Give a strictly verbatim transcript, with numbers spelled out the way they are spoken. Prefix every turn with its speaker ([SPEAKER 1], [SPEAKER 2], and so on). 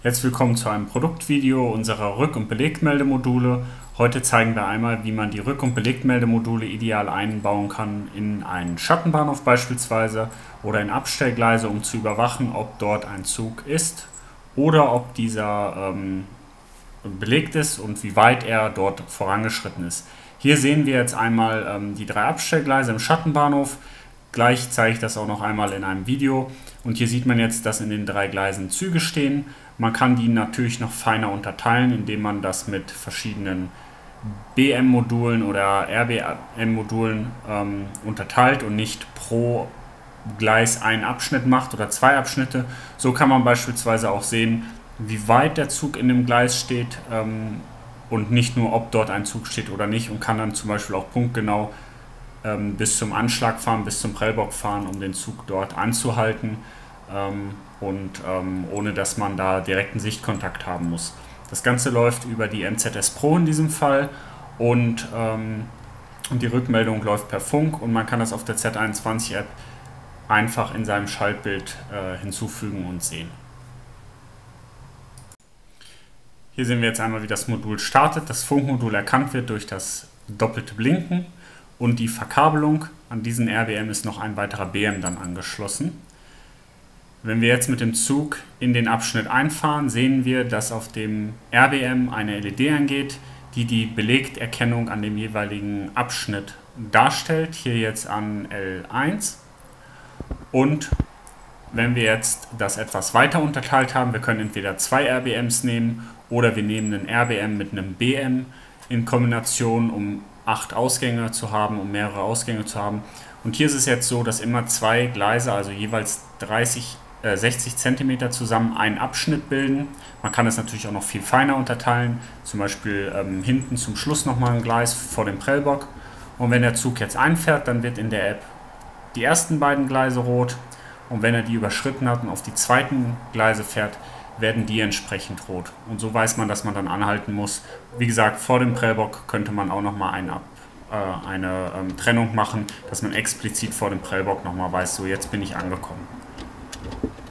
[SPEAKER 1] Herzlich willkommen zu einem Produktvideo unserer Rück- und Belegmeldemodule. Heute zeigen wir einmal, wie man die Rück- und Belegmeldemodule ideal einbauen kann in einen Schattenbahnhof beispielsweise oder in Abstellgleise, um zu überwachen, ob dort ein Zug ist oder ob dieser ähm, belegt ist und wie weit er dort vorangeschritten ist. Hier sehen wir jetzt einmal ähm, die drei Abstellgleise im Schattenbahnhof. Gleich zeige ich das auch noch einmal in einem Video. Und hier sieht man jetzt, dass in den drei Gleisen Züge stehen. Man kann die natürlich noch feiner unterteilen, indem man das mit verschiedenen B M-Modulen oder R B M-Modulen ähm, unterteilt und nicht pro Gleis einen Abschnitt macht oder zwei Abschnitte. So kann man beispielsweise auch sehen, wie weit der Zug in dem Gleis steht ähm, und nicht nur, ob dort ein Zug steht oder nicht, und kann dann zum Beispiel auch punktgenau ähm, bis zum Anschlag fahren, bis zum Prellbock fahren, um den Zug dort anzuhalten ähm, und ähm, ohne dass man da direkten Sichtkontakt haben muss. Das Ganze läuft über die M Z S Pro in diesem Fall und, ähm, und die Rückmeldung läuft per Funk, und man kann das auf der Z einundzwanzig App einfach in seinem Schaltbild äh, hinzufügen und sehen. Hier sehen wir jetzt einmal, wie das Modul startet. Das Funkmodul erkannt wird durch das doppelte Blinken und die Verkabelung. An diesen R B M ist noch ein weiterer B M dann angeschlossen. Wenn wir jetzt mit dem Zug in den Abschnitt einfahren, sehen wir, dass auf dem R B M eine L E D angeht, die die Belegterkennung an dem jeweiligen Abschnitt darstellt. Hier jetzt an L eins. Und wenn wir jetzt das etwas weiter unterteilt haben, wir können entweder zwei R B Ms nehmen oder wir nehmen einen R B M mit einem B M in Kombination, um acht Ausgänge zu haben, um mehrere Ausgänge zu haben. Und hier ist es jetzt so, dass immer zwei Gleise, also jeweils dreißig, äh, sechzig Zentimeter zusammen einen Abschnitt bilden. Man kann es natürlich auch noch viel feiner unterteilen, zum Beispiel ähm, hinten zum Schluss nochmal ein Gleis vor dem Prellbock. Und wenn der Zug jetzt einfährt, dann wird in der App die ersten beiden Gleise rot, und wenn er die überschritten hat und auf die zweiten Gleise fährt, werden die entsprechend rot. Und so weiß man, dass man dann anhalten muss. Wie gesagt, vor dem Prellbock könnte man auch nochmal ein, äh, eine ähm, Trennung machen, dass man explizit vor dem Prellbock nochmal weiß, so jetzt bin ich angekommen.